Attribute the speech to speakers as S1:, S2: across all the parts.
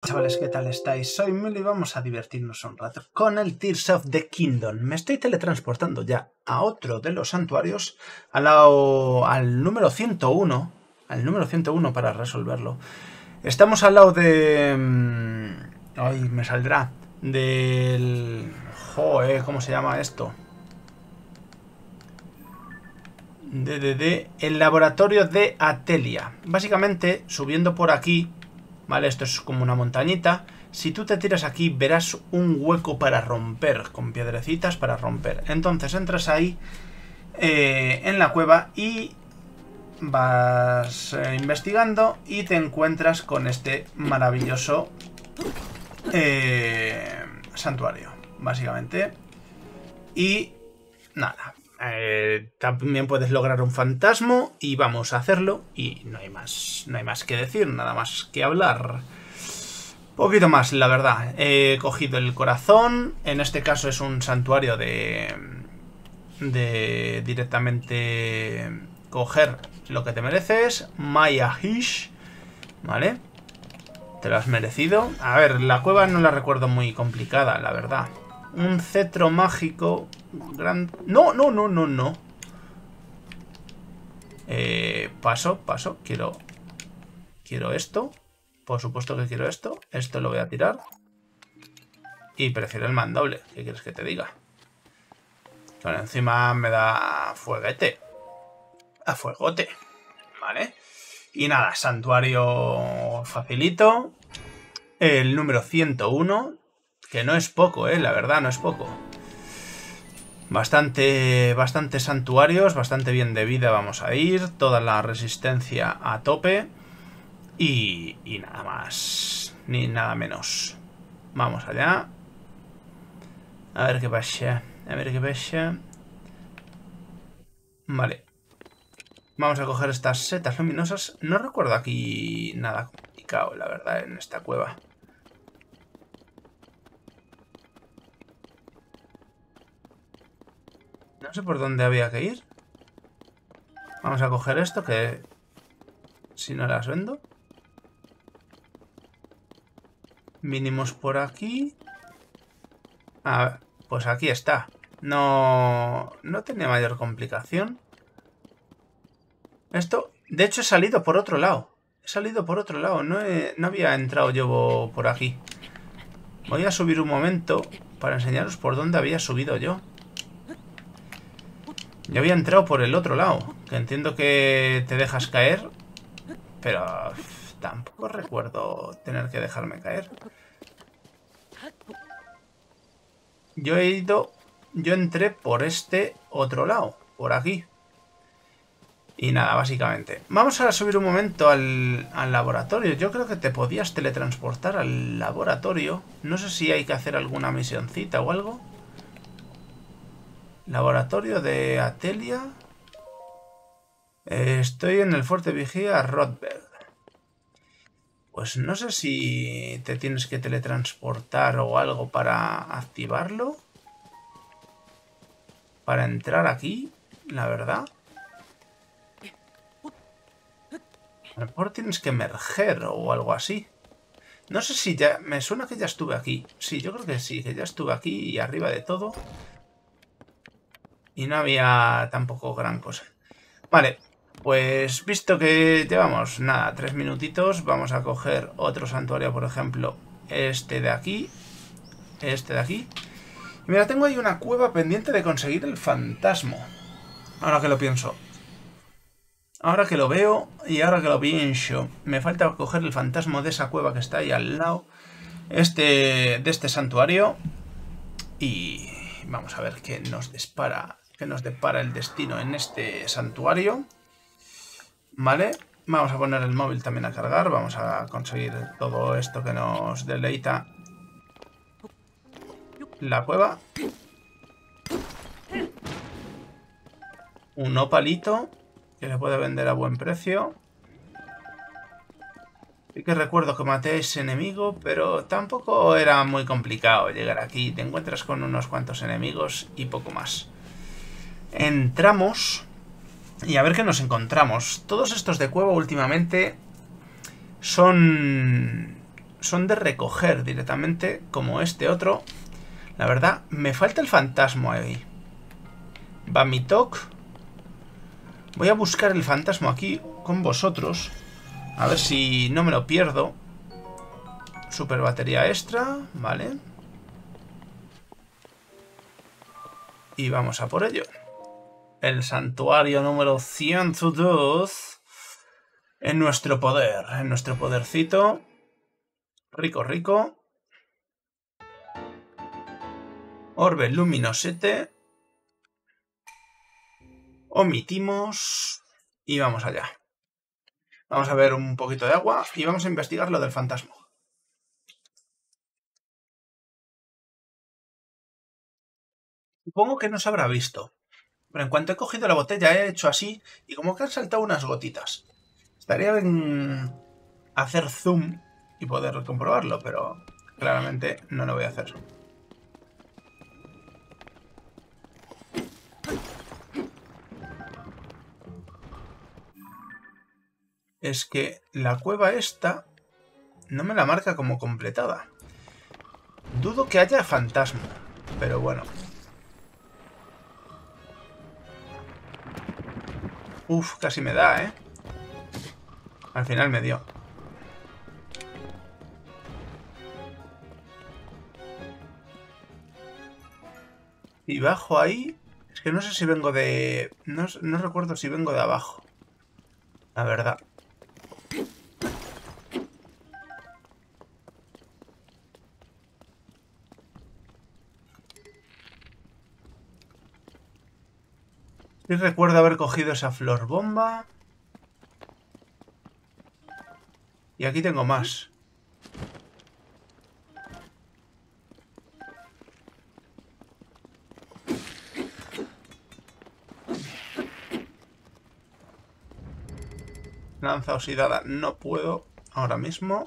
S1: chavales, ¿qué tal estáis? Soy Mil y vamos a divertirnos un rato con el Tears of the Kingdom. Me estoy teletransportando ya a otro de los santuarios, al número 101. Al número 101 para resolverlo. Estamos al lado de... Ay, me saldrá. Del... Joder, ¿cómo se llama esto? El laboratorio de Atelia. Básicamente, subiendo por aquí... Vale, esto es como una montañita. Si tú te tiras aquí, verás un hueco para romper, con piedrecitas para romper. Entonces entras ahí en la cueva y vas investigando y te encuentras con este maravilloso santuario, básicamente. Y nada, también puedes lograr un fantasma y vamos a hacerlo. Y no hay más que decir, nada más que hablar. Poquito más, la verdad. He cogido el corazón. En este caso es un santuario de directamente coger lo que te mereces. Maya Hish. ¿Vale? Te lo has merecido. A ver, la cueva no la recuerdo muy complicada, la verdad. Un cetro mágico. No. Paso. Quiero esto. Por supuesto que quiero esto. Esto lo voy a tirar. Y prefiero el mandoble. ¿Qué quieres que te diga? Bueno, encima me da fueguete. A fuegote. Vale. Y nada, santuario facilito. El número 101. Que no es poco, la verdad, no es poco. Bastante santuarios, bastante bien de vida vamos a ir. Toda la resistencia a tope. Y nada más, ni nada menos. Vamos allá. A ver qué pasa. Vale. Vamos a coger estas setas luminosas. No recuerdo aquí nada complicado, la verdad, en esta cueva. No sé por dónde había que ir. Vamos a coger esto, que si no las vendo. Vinimos por aquí. A ver, pues aquí está. No tenía mayor complicación. Esto, de hecho he salido por otro lado. No había entrado yo por aquí. Voy a subir un momento para enseñaros por dónde había subido yo. Yo había entrado por el otro lado, que entiendo que te dejas caer, pero tampoco recuerdo tener que dejarme caer. Yo entré por este otro lado, por aquí. Y nada, básicamente. Vamos a subir un momento al laboratorio. Yo creo que te podías teletransportar al laboratorio. No sé si hay que hacer alguna misioncita o algo. Laboratorio de Atelia. Estoy en el fuerte vigía Rodberg. Pues no sé si te tienes que teletransportar o algo para activarlo. Para entrar aquí, la verdad. A lo mejor tienes que emerger o algo así. No sé si ya... Me suena que ya estuve aquí. Sí, yo creo que sí, que ya estuve aquí y arriba de todo. Y no había tampoco gran cosa. Vale, pues visto que llevamos, nada, 3 minutitos, vamos a coger otro santuario, por ejemplo, este de aquí. Este de aquí. Y mira, tengo ahí una cueva pendiente de conseguir el fantasma. Ahora que lo pienso. Ahora que lo veo y ahora que lo pienso. Me falta coger el fantasma de esa cueva que está ahí al lado. De este santuario. Y vamos a ver qué nos depara el destino en este santuario. Vale, vamos a poner el móvil también a cargar. Vamos a conseguir todo esto que nos deleita la cueva. Un opalito que se puede vender a buen precio. Sí que recuerdo que maté a ese enemigo, pero tampoco era muy complicado llegar aquí. Te encuentras con unos cuantos enemigos y poco más. Entramos y a ver qué nos encontramos. Todos estos de cueva últimamente son son de recoger directamente, como este otro. La verdad, me falta el fantasma ahí. Bamitok. Voy a buscar el fantasma aquí con vosotros. A ver si no me lo pierdo. Super batería extra, vale. Y vamos a por ello. El santuario número 102 en nuestro poder, en nuestro podercito. Rico, rico. Orbe luminosete. Omitimos. Y vamos allá. Vamos a ver un poquito de agua y vamos a investigar lo del fantasma. Supongo que no se habrá visto. Pero en cuanto he cogido la botella he hecho así y como que han saltado unas gotitas. Estaría bien hacer zoom y poder comprobarlo, pero claramente no lo voy a hacer. Es que la cueva esta no me la marca como completada. Dudo que haya fantasma, pero bueno. Uf, casi me da, ¿eh? Al final me dio. Y bajo ahí... Es que no sé si vengo de... No recuerdo si vengo de abajo. La verdad. Sí recuerdo haber cogido esa flor bomba. Y aquí tengo más. Lanza oxidada no puedo ahora mismo.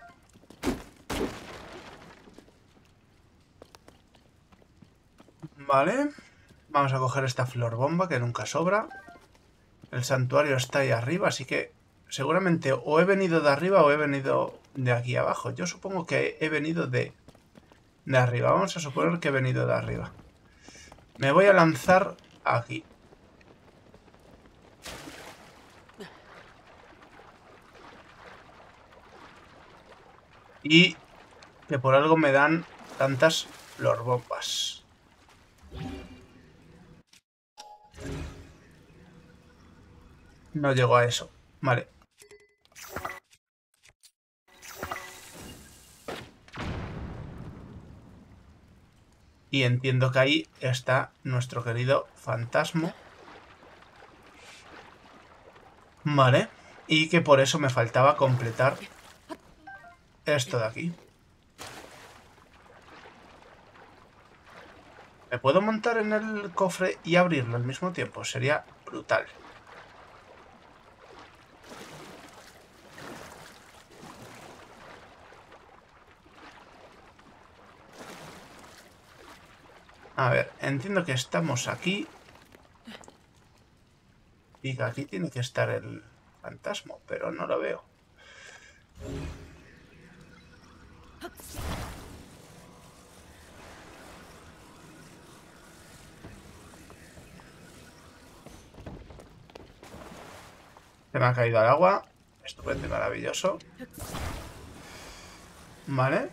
S1: Vale. Vamos a coger esta flor bomba que nunca sobra. El santuario está ahí arriba, así que seguramente o he venido de arriba o he venido de aquí abajo. Yo supongo que he venido de arriba. Vamos a suponer que he venido de arriba. Me voy a lanzar aquí. Y que por algo me dan tantas flor bombas. No llego a eso. Vale. Y entiendo que ahí está nuestro querido fantasma. Vale. Y que por eso me faltaba completar esto de aquí. ¿Me puedo montar en el cofre y abrirlo al mismo tiempo? Sería brutal. A ver, entiendo que estamos aquí. Y que aquí tiene que estar el fantasma, pero no lo veo. Se me ha caído al agua. Estupendo y maravilloso. Vale.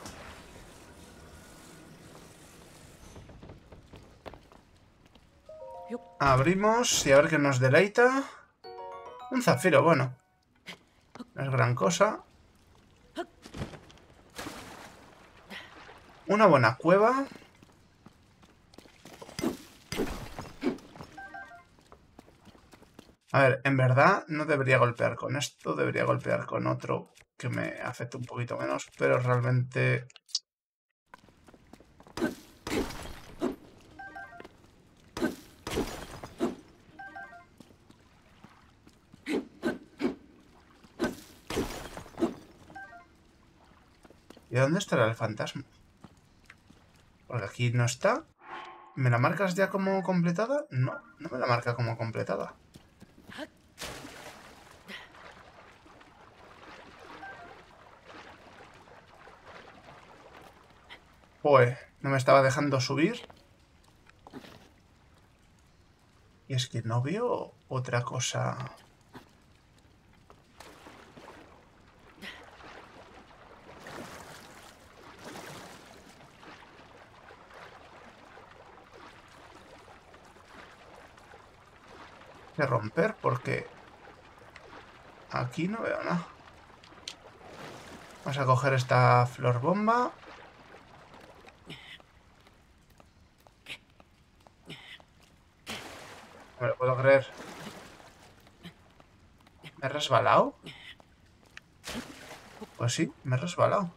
S1: Abrimos y a ver qué nos deleita. Un zafiro, bueno. No es gran cosa. Una buena cueva. A ver, en verdad no debería golpear con esto. Debería golpear con otro que me afecte un poquito menos. Pero realmente... ¿Y dónde estará el fantasma? Porque aquí no está. ¿Me la marcas ya como completada? No, no me la marca como completada. Pues no me estaba dejando subir. Y es que no veo otra cosa. De romper porque aquí no veo nada. Vamos a coger esta flor bomba. No me lo puedo creer. ¿Me he resbalado? Pues sí, me he resbalado.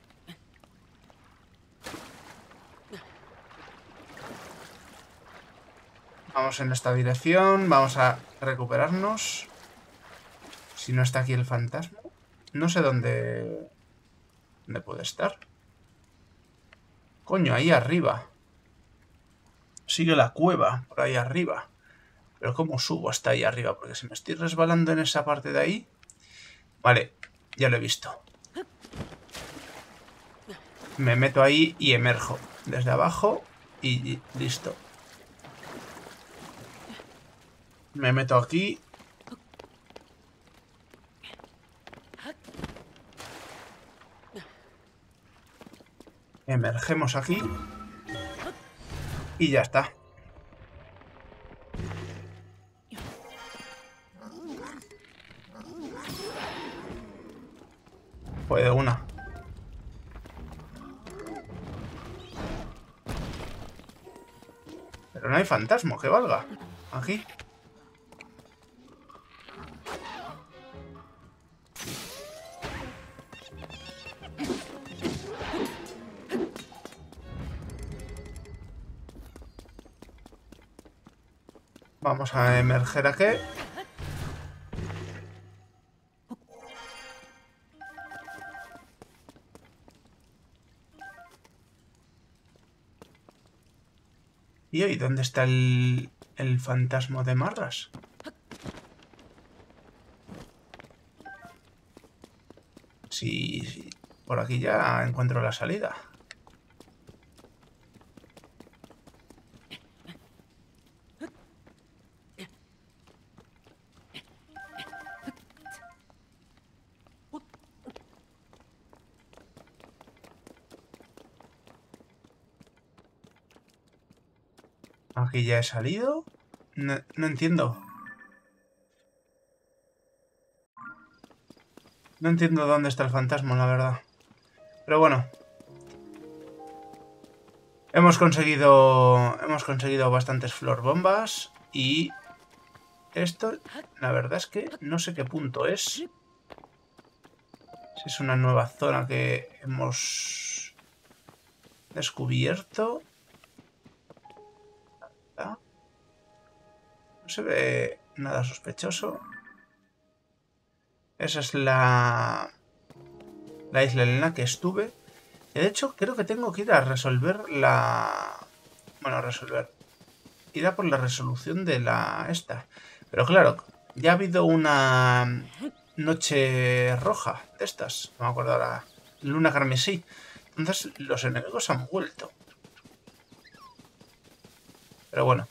S1: Vamos en esta dirección. Vamos a recuperarnos. Si no está aquí el fantasma. No sé dónde puede estar. Coño, ahí arriba. Sigue la cueva por ahí arriba. Pero ¿cómo subo hasta ahí arriba? Porque si me estoy resbalando en esa parte de ahí... Vale, ya lo he visto. Me meto ahí y emerjo. Desde abajo y listo. Me meto aquí. Emergemos aquí. Y ya está. Fue de una. Pero no hay fantasma que valga. Aquí. Vamos a emerger aquí. ¿Y hoy dónde está el fantasma de Marras? Sí, por aquí ya encuentro la salida. Aquí ya he salido. No entiendo. No entiendo dónde está el fantasma, la verdad. Pero bueno. Hemos conseguido bastantes flor bombas. Y esto, la verdad es que no sé qué punto es. Si es una nueva zona que hemos descubierto. No se ve nada sospechoso. Esa es la isla en la que estuve. Y de hecho, creo que tengo que ir a resolver la... Bueno, ir a por la resolución de la esta. Pero claro, ya ha habido una noche roja de estas. No me acuerdo ahora. Luna carmesí. Entonces los enemigos han vuelto. Pero bueno.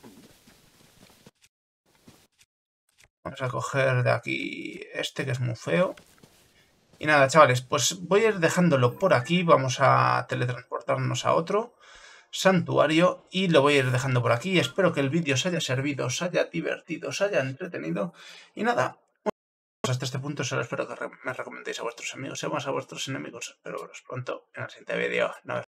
S1: Vamos a coger de aquí este que es muy feo. Y nada, chavales, pues voy a ir dejándolo por aquí. Vamos a teletransportarnos a otro santuario y lo voy a ir dejando por aquí. Espero que el vídeo os haya servido, os haya divertido, os haya entretenido. Y nada, hasta este punto solo espero que me recomendéis a vuestros amigos y más a vuestros enemigos. Espero veros pronto en el siguiente vídeo.